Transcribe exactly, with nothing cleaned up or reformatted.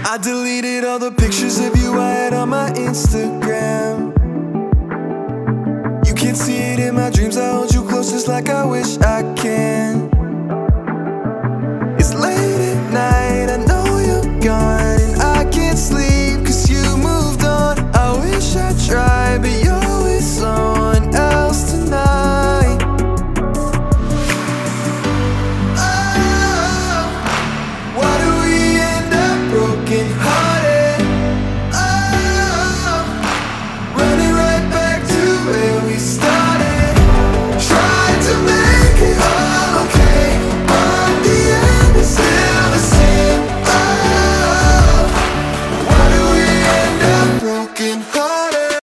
I deleted all the pictures of you I had on my Instagram. You can't see it in my dreams, I hold you close just like I wish I